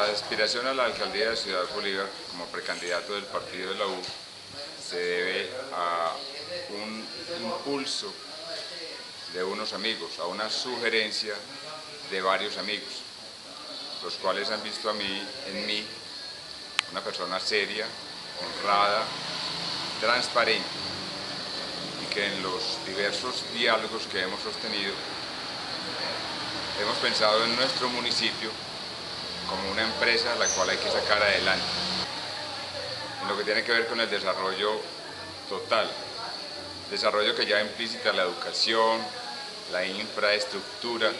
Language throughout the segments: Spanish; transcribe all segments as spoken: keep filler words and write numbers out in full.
aspiración a la alcaldía de Ciudad Bolívar como precandidato del partido de la U se debe a un impulso de unos amigos, a una sugerencia de varios amigos, los cuales han visto a mí, en mí, una persona seria, honrada, transparente, y que en los diversos diálogos que hemos sostenido hemos pensado en nuestro municipio como una empresa a la cual hay que sacar adelante, en lo que tiene que ver con el desarrollo total, desarrollo que ya implícita la educación, la infraestructura,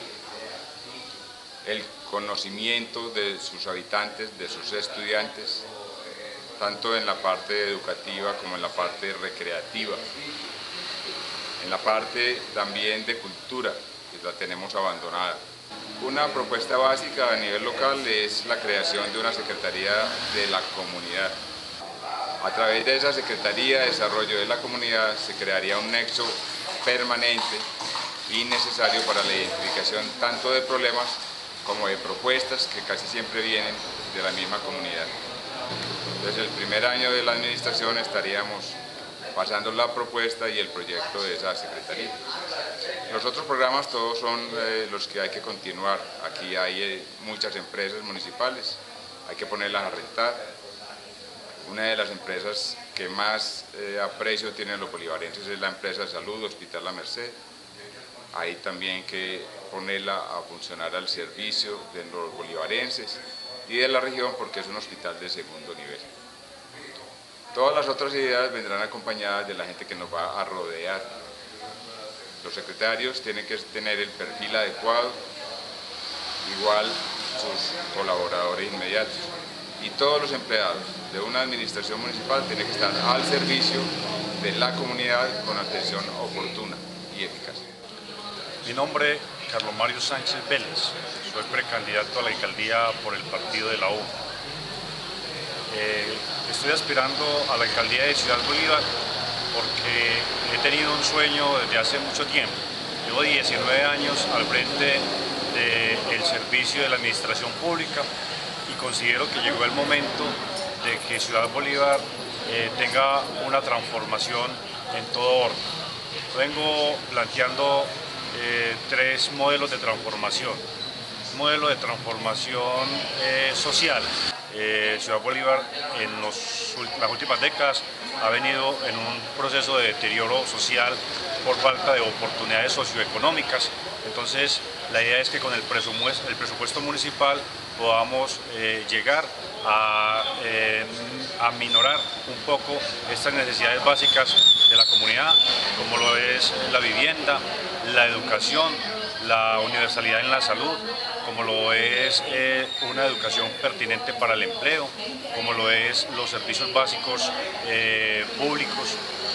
el conocimiento de sus habitantes, de sus estudiantes, tanto en la parte educativa como en la parte recreativa, en la parte también de cultura, que la tenemos abandonada. Una propuesta básica a nivel local es la creación de una Secretaría de la Comunidad. A través de esa Secretaría de Desarrollo de la Comunidad se crearía un nexo permanente y necesario para la identificación tanto de problemas como de propuestas que casi siempre vienen de la misma comunidad. Desde el primer año de la administración estaríamos pasando la propuesta y el proyecto de esa Secretaría. Los otros programas todos son eh, los que hay que continuar. Aquí hay eh, muchas empresas municipales, hay que ponerlas a rentar. Una de las empresas que más eh, aprecio tienen los bolivarenses es la empresa de salud Hospital La Merced. Hay también que ponerla a funcionar al servicio de los bolivarenses y de la región porque es un hospital de segundo nivel. Todas las otras ideas vendrán acompañadas de la gente que nos va a rodear. Los secretarios tienen que tener el perfil adecuado, igual sus colaboradores inmediatos. Y todos los empleados de una administración municipal tienen que estar al servicio de la comunidad con atención oportuna y eficaz. Mi nombre es Carlos Mario Sánchez Vélez, soy precandidato a la alcaldía por el partido de la U. Eh, estoy aspirando a la alcaldía de Ciudad Bolívar porque he tenido un sueño desde hace mucho tiempo. Llevo diecinueve años al frente del servicio de la administración pública y considero que llegó el momento de que Ciudad Bolívar eh, tenga una transformación en todo orden. Vengo planteando eh, tres modelos de transformación. Un modelo de transformación eh, social. Eh, Ciudad Bolívar en los, las últimas décadas ha venido en un proceso de deterioro social por falta de oportunidades socioeconómicas. Entonces la idea es que con el presupuesto, el presupuesto municipal podamos eh, llegar a, eh, a minorar un poco estas necesidades básicas de la comunidad, como lo es la vivienda, la educación, la universalidad en la salud, como lo es eh, una educación pertinente para el empleo, como lo es los servicios básicos eh, públicos.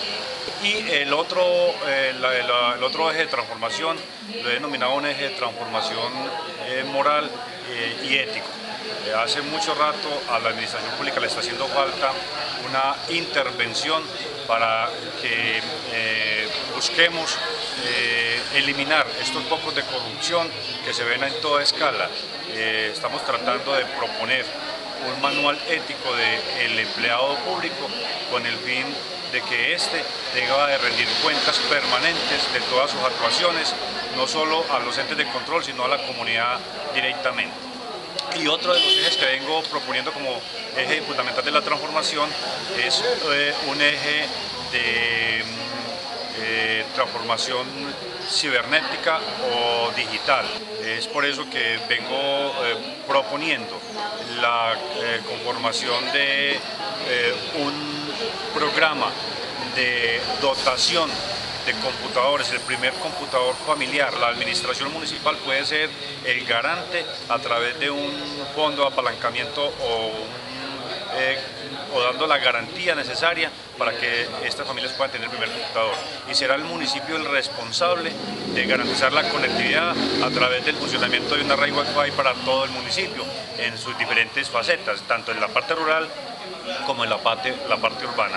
Y el otro, eh, la, la, el otro eje de transformación lo he denominado un eje de transformación eh, moral eh, y ético. Eh, hace mucho rato a la administración pública le está haciendo falta una intervención para que eh, busquemos eh, eliminar estos focos de corrupción que se ven en toda escala. Eh, estamos tratando de proponer un manual ético del empleado público con el fin de que éste deba de rendir cuentas permanentes de todas sus actuaciones, no solo a los entes de control, sino a la comunidad directamente. Y otro de los ejes que vengo proponiendo como eje fundamental de la transformación es eh, un eje de eh, transformación cibernética o digital. Es por eso que vengo eh, proponiendo la eh, conformación de eh, un programa de dotación de computadores, el primer computador familiar. La administración municipal puede ser el garante a través de un fondo de apalancamiento o, eh, o dando la garantía necesaria para que estas familias puedan tener el primer computador. Y será el municipio el responsable de garantizar la conectividad a través del funcionamiento de una red Wi-Fi para todo el municipio en sus diferentes facetas, tanto en la parte rural como en la parte, la parte urbana.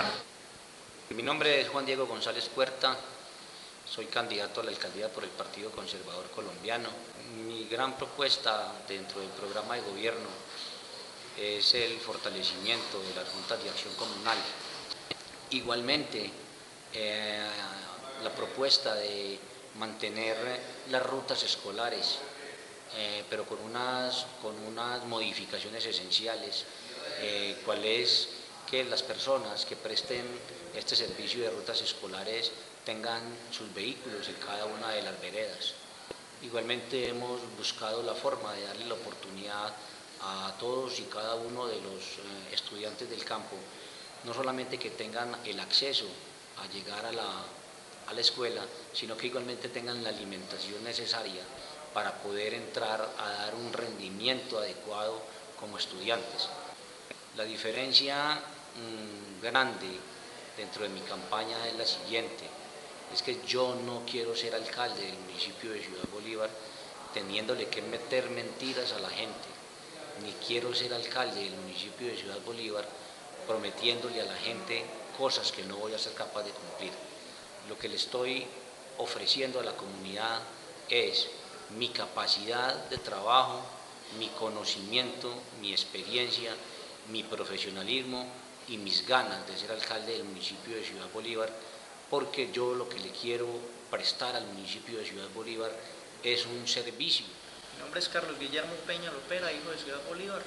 Mi nombre es Juan Diego González Puerta, soy candidato a la alcaldía por el Partido Conservador Colombiano. Mi gran propuesta dentro del programa de gobierno es el fortalecimiento de las juntas de acción comunal. Igualmente, eh, la propuesta de mantener las rutas escolares, eh, pero con unas, con unas modificaciones esenciales, eh, cuál es que las personas que presten este servicio de rutas escolares tengan sus vehículos en cada una de las veredas. Igualmente hemos buscado la forma de darle la oportunidad a todos y cada uno de los eh, estudiantes del campo, no solamente que tengan el acceso a llegar a la, a la escuela, sino que igualmente tengan la alimentación necesaria para poder entrar a dar un rendimiento adecuado como estudiantes. La diferencia mmm, grande dentro de mi campaña es la siguiente: es que yo no quiero ser alcalde del municipio de Ciudad Bolívar teniéndole que meter mentiras a la gente, ni quiero ser alcalde del municipio de Ciudad Bolívar prometiéndole a la gente cosas que no voy a ser capaz de cumplir. Lo que le estoy ofreciendo a la comunidad es mi capacidad de trabajo, mi conocimiento, mi experiencia, mi profesionalismo y mis ganas de ser alcalde del municipio de Ciudad Bolívar, porque yo lo que le quiero prestar al municipio de Ciudad Bolívar es un servicio. Mi nombre es Carlos Guillermo Peña Lopera, hijo de Ciudad Bolívar.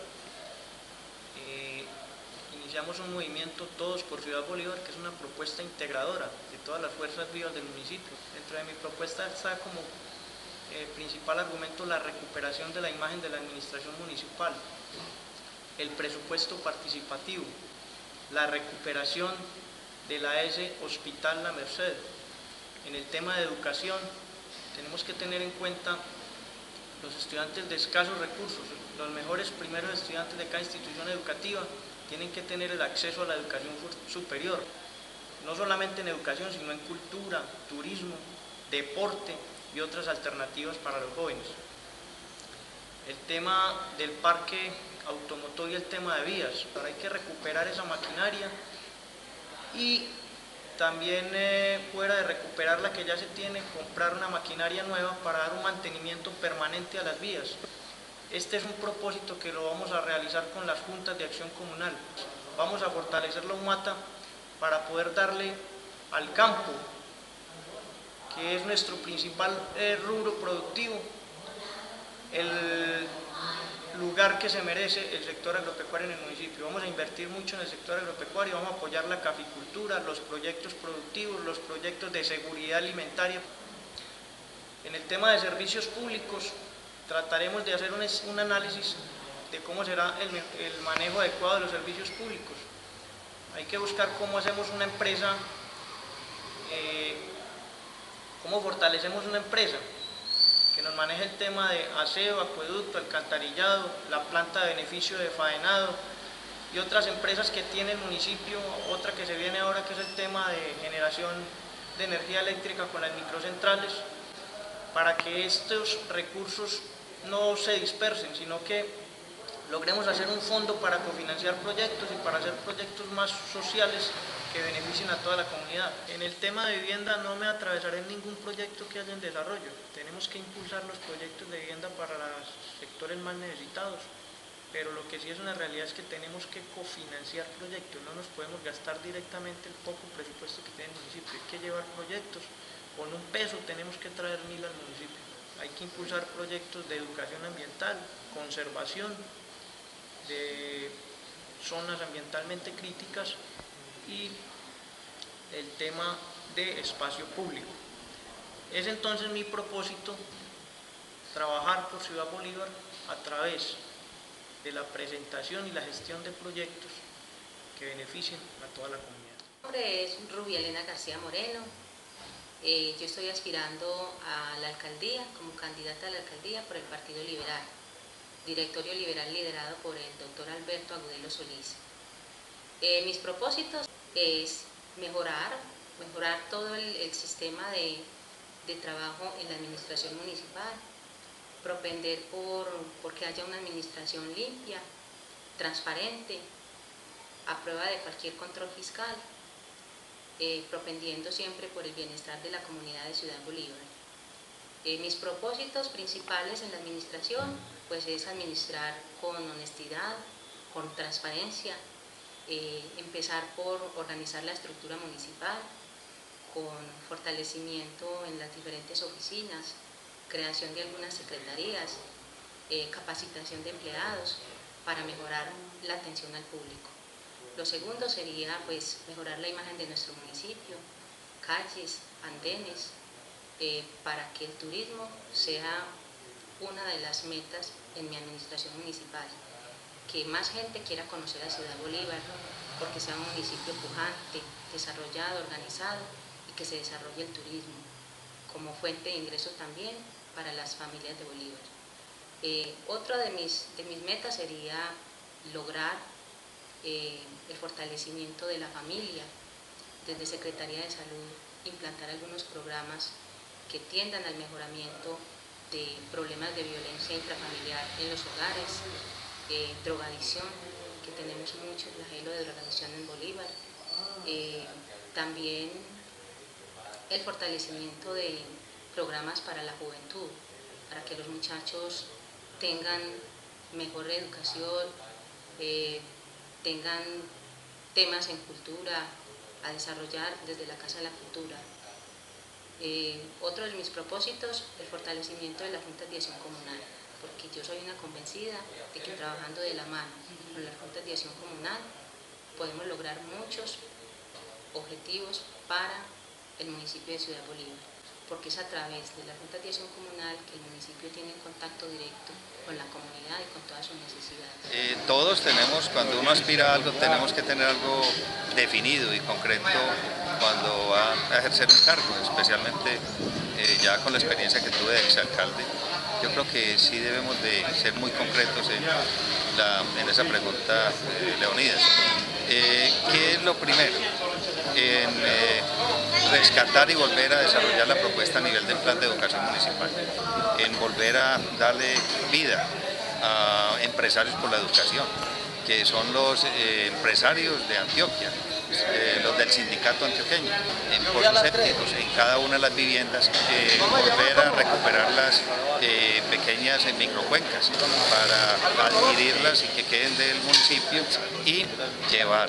Eh, iniciamos un movimiento Todos por Ciudad Bolívar, que es una propuesta integradora de todas las fuerzas vivas del municipio. Dentro de mi propuesta está como eh, principal argumento la recuperación de la imagen de la administración municipal, el presupuesto participativo, la recuperación de la A S Hospital La Merced. En el tema de educación tenemos que tener en cuenta los estudiantes de escasos recursos. Los mejores primeros estudiantes de cada institución educativa tienen que tener el acceso a la educación superior, no solamente en educación, sino en cultura, turismo, deporte y otras alternativas para los jóvenes. El tema del parque automotor y el tema de vías, ahora hay que recuperar esa maquinaria y también eh, fuera de recuperar la que ya se tiene, comprar una maquinaria nueva para dar un mantenimiento permanente a las vías. Este es un propósito que lo vamos a realizar con las juntas de acción comunal. Vamos a fortalecer la UMATA para poder darle al campo, que es nuestro principal eh, rubro productivo, el lugar que se merece el sector agropecuario en el municipio. Vamos a invertir mucho en el sector agropecuario, vamos a apoyar la caficultura, los proyectos productivos, los proyectos de seguridad alimentaria. En el tema de servicios públicos trataremos de hacer un, un análisis de cómo será el, el manejo adecuado de los servicios públicos. Hay que buscar cómo hacemos una empresa, eh, cómo fortalecemos una empresa que nos maneje el tema de aseo, acueducto, alcantarillado, la planta de beneficio de faenado y otras empresas que tiene el municipio, otra que se viene ahora que es el tema de generación de energía eléctrica con las microcentrales, para que estos recursos no se dispersen, sino que logremos hacer un fondo para cofinanciar proyectos y para hacer proyectos más sociales que beneficien a toda la comunidad. En el tema de vivienda no me atravesaré en ningún proyecto que haya en desarrollo. Tenemos que impulsar los proyectos de vivienda para los sectores más necesitados, pero lo que sí es una realidad es que tenemos que cofinanciar proyectos, no nos podemos gastar directamente el poco presupuesto que tiene el municipio, hay que llevar proyectos, con un peso tenemos que traer mil al municipio. Hay que impulsar proyectos de educación ambiental, conservación de zonas ambientalmente críticas y el tema de espacio público. Es entonces mi propósito trabajar por Ciudad Bolívar a través de la presentación y la gestión de proyectos que beneficien a toda la comunidad. Mi nombre es Rubia Elena García Moreno. Eh, yo estoy aspirando a la alcaldía, como candidata a la alcaldía por el Partido Liberal, directorio liberal liderado por el doctor Alberto Agudelo Solís. Eh, mis propósitos es mejorar, mejorar todo el, el sistema de, de trabajo en la administración municipal, propender por, por que haya una administración limpia, transparente, a prueba de cualquier control fiscal, eh, propendiendo siempre por el bienestar de la comunidad de Ciudad Bolívar. Eh, mis propósitos principales en la administración pues es administrar con honestidad, con transparencia, eh, empezar por organizar la estructura municipal, con fortalecimiento en las diferentes oficinas, creación de algunas secretarías, eh, capacitación de empleados para mejorar la atención al público. Lo segundo sería pues mejorar la imagen de nuestro municipio, calles, andenes, eh, para que el turismo sea una de las metas en mi administración municipal, que más gente quiera conocer a Ciudad Bolívar, porque sea un municipio pujante, desarrollado, organizado y que se desarrolle el turismo como fuente de ingreso también para las familias de Bolívar. Eh, otra de mis, de mis metas sería lograr eh, el fortalecimiento de la familia, desde Secretaría de Salud, implantar algunos programas que tiendan al mejoramiento de problemas de violencia intrafamiliar en los hogares, eh, drogadicción, que tenemos mucho flagelo de drogadicción en Bolívar, eh, también el fortalecimiento de programas para la juventud, para que los muchachos tengan mejor educación, eh, tengan temas en cultura a desarrollar desde la Casa de la Cultura. Eh, otro de mis propósitos, el fortalecimiento de la Junta de Acción Comunal, porque yo soy una convencida de que trabajando de la mano con la Junta de Acción Comunal podemos lograr muchos objetivos para el municipio de Ciudad Bolívar, porque es a través de la Junta de Acción Comunal que el municipio tiene contacto directo con la comunidad y con todas sus necesidades. Eh, todos tenemos, cuando uno aspira a algo, tenemos que tener algo definido y concreto cuando va a ejercer un cargo, especialmente eh, ya con la experiencia que tuve de exalcalde. Yo creo que sí debemos de ser muy concretos en, la, en esa pregunta, eh, Leonidas. Eh, ¿Qué es lo primero? En eh, rescatar y volver a desarrollar la propuesta a nivel del plan de educación municipal, en volver a darle vida a empresarios por la educación, que son los eh, empresarios de Antioquia, eh, los del sindicato antioqueño, en pozos sépticos, en cada una de las viviendas, eh, volver a recuperar las eh, pequeñas eh, microcuencas para adquirirlas y que queden del municipio y llevar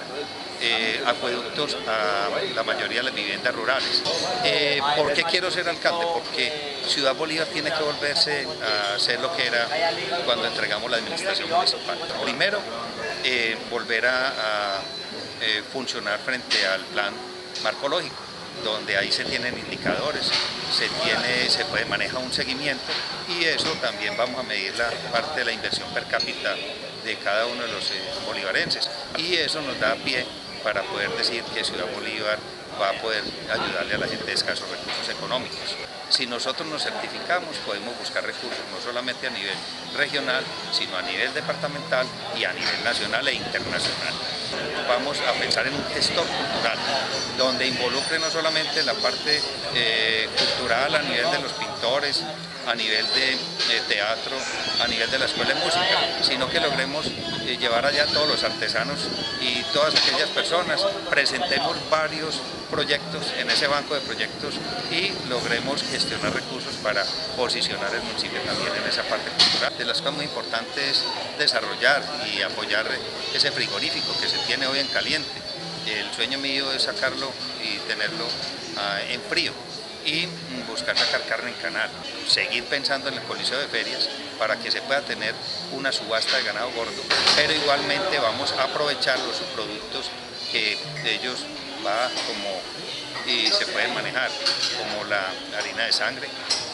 Eh, acueductos a la mayoría de las viviendas rurales. Eh, ¿Por qué quiero ser alcalde? Porque Ciudad Bolívar tiene que volverse a ser lo que era cuando entregamos la administración municipal. Primero, eh, volver a, a eh, funcionar frente al plan marcológico, donde ahí se tienen indicadores, se, tiene, se puede manejar un seguimiento y eso también vamos a medir la parte de la inversión per cápita de cada uno de los eh, bolivarenses y eso nos da pie para poder decir que Ciudad Bolívar va a poder ayudarle a la gente de escasos recursos económicos. Si nosotros nos certificamos, podemos buscar recursos no solamente a nivel regional, sino a nivel departamental y a nivel nacional e internacional. Vamos a pensar en un gestor cultural, donde involucre no solamente la parte eh, cultural a nivel de los pintores, a nivel de eh, teatro, a nivel de la escuela de música, sino que logremos eh, llevar allá a todos los artesanos y todas aquellas personas, presentemos varios proyectos en ese banco de proyectos y logremos gestionar recursos para posicionar el municipio también en esa parte cultural. De las cosas muy importantes es desarrollar y apoyar ese frigorífico que se tiene hoy en caliente. El sueño mío es sacarlo y tenerlo uh, en frío y buscar sacar carne en canal, seguir pensando en el Coliseo de Ferias para que se pueda tener una subasta de ganado gordo, pero igualmente vamos a aprovechar los subproductos que de ellos va como y se pueden manejar, como la harina de sangre,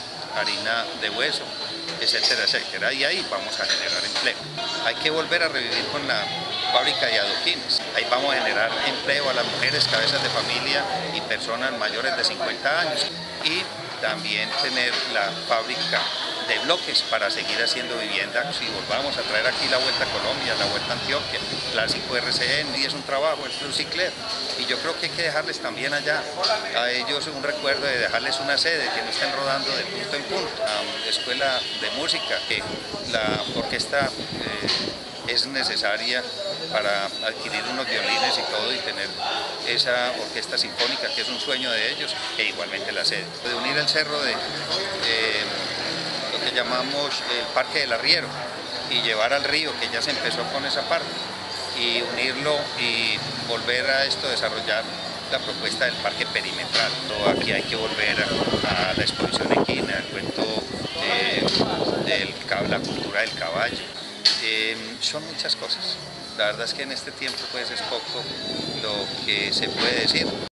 harina de hueso, etcétera, etcétera, y ahí vamos a generar empleo. Hay que volver a revivir con la fábrica de adoquines, ahí vamos a generar empleo a las mujeres, cabezas de familia y personas mayores de cincuenta años, y también tener la fábrica de bloques para seguir haciendo vivienda. Si volvamos a traer aquí la Vuelta a Colombia, la Vuelta a Antioquia, clásico R C N, y es un trabajo, es un cicler, y yo creo que hay que dejarles también allá a ellos un recuerdo de dejarles una sede, que no estén rodando de punto en punto. A escuela de música, que la orquesta eh, es necesaria para adquirir unos violines y todo y tener esa orquesta sinfónica que es un sueño de ellos, e igualmente la sede. De unir el cerro de eh, lo que llamamos el Parque del Arriero y llevar al río, que ya se empezó con esa parte, y unirlo y volver a esto, desarrollar la propuesta del parque perimetral. Aquí hay que volver a, a la exposición equina, el cuento eh, de la cultura del caballo. Eh, son muchas cosas. La verdad es que en este tiempo pues es poco lo que se puede decir.